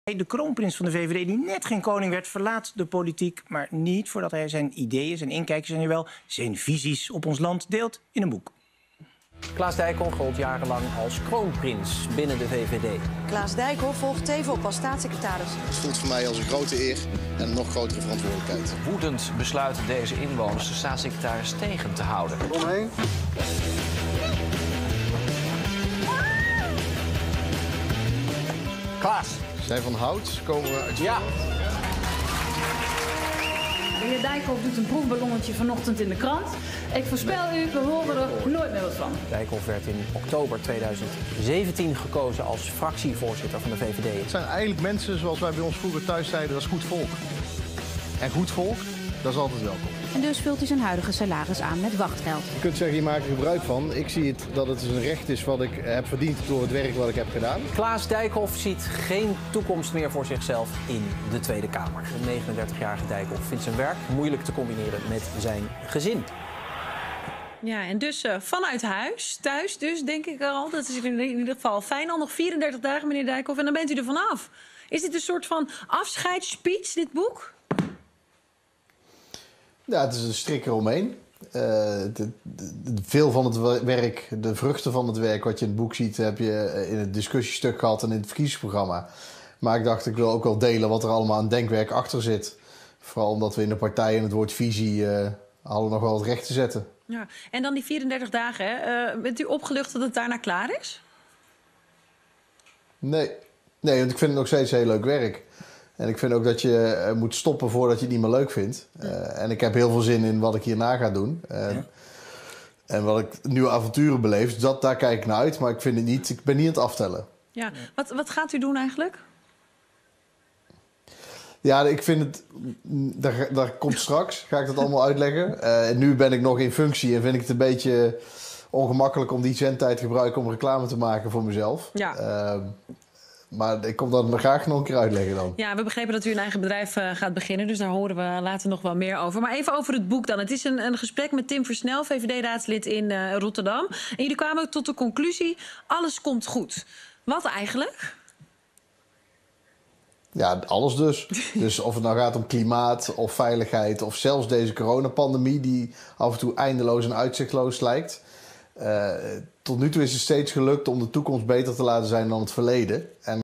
De kroonprins van de VVD, die net geen koning werd, verlaat de politiek. Maar niet voordat hij zijn ideeën, zijn inkijkjes en jawel zijn visies op ons land deelt in een boek. Klaas Dijkhoff gold jarenlang als kroonprins binnen de VVD. Klaas Dijkhoff volgt Teven op als staatssecretaris. Het voelt voor mij als een grote eer en een nog grotere verantwoordelijkheid. Woedend besluiten deze inwoners de staatssecretaris tegen te houden. Omheen. Klaas. Zijn van hout, komen we uit... Ja. De heer Dijkhoff doet een proefballonnetje vanochtend in de krant. Ik voorspel u, we horen er nooit meer wat van. Dijkhoff werd in oktober 2017 gekozen als fractievoorzitter van de VVD. Het zijn eigenlijk mensen zoals wij bij ons vroeger thuis zeiden, dat is goed volk. En goed volk, dat is altijd welkom. En dus vult hij zijn huidige salaris aan met wachtgeld. Je kunt zeggen, je maakt er gebruik van. Ik zie het dat het een recht is wat ik heb verdiend door het werk wat ik heb gedaan. Klaas Dijkhoff ziet geen toekomst meer voor zichzelf in de Tweede Kamer. De 39-jarige Dijkhoff vindt zijn werk moeilijk te combineren met zijn gezin. Ja, en dus vanuit huis, thuis dus, denk ik al. Dat is in ieder geval fijn. Al nog 34 dagen, meneer Dijkhoff, en dan bent u er vanaf. Is dit een soort van afscheidsspeech, dit boek? Ja, het is een strik eromheen. Veel van het werk, de vruchten van het werk wat je in het boek ziet, heb je in het discussiestuk gehad en in het verkiezingsprogramma. Maar ik dacht, ik wil ook wel delen wat er allemaal aan denkwerk achter zit. Vooral omdat we in de partij en het woord visie hadden nog wel wat recht te zetten. Ja, en dan die 34 dagen, hè? Bent u opgelucht dat het daarna klaar is? Nee, want ik vind het nog steeds heel leuk werk. En ik vind ook dat je moet stoppen voordat je het niet meer leuk vindt. En ik heb heel veel zin in wat ik hierna ga doen. En wat ik nieuwe avonturen beleef. Dus daar kijk ik naar uit. Maar ik ben niet aan het aftellen. Ja, wat gaat u doen eigenlijk? Ja, ik vind het... Daar komt straks. Ga ik dat allemaal uitleggen. En nu ben ik nog in functie. En vind ik het een beetje ongemakkelijk om die zendtijd te gebruiken om reclame te maken voor mezelf. Ja. Maar ik kom dat graag nog een keer uitleggen dan. Ja, we begrepen dat u een eigen bedrijf gaat beginnen. Dus daar horen we later nog wel meer over. Maar even over het boek dan. Het is een gesprek met Tim Versnel, VVD-raadslid in Rotterdam. En jullie kwamen tot de conclusie, alles komt goed. Wat eigenlijk? Ja, alles dus. Dus of het nou gaat om klimaat of veiligheid of zelfs deze coronapandemie die af en toe eindeloos en uitzichtloos lijkt. Tot nu toe is het steeds gelukt om de toekomst beter te laten zijn dan het verleden. En